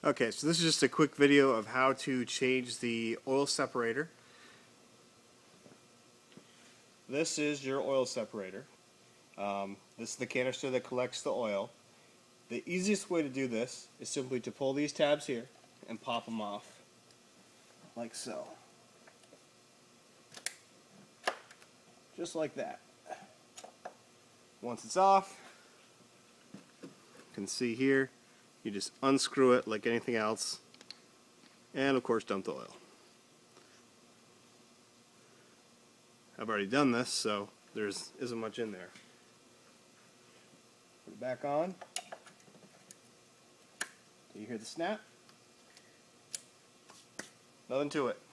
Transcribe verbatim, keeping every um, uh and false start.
Okay, so this is just a quick video of how to change the oil separator. This is your oil separator. Um, this is the canister that collects the oil. The easiest way to do this is simply to pull these tabs here and pop them off, like so. Just like that. Once it's off, you can see here, you just unscrew it like anything else, and of course dump the oil. I've already done this, so there isn't much in there. Put it back on. Do you hear the snap? Nothing to it.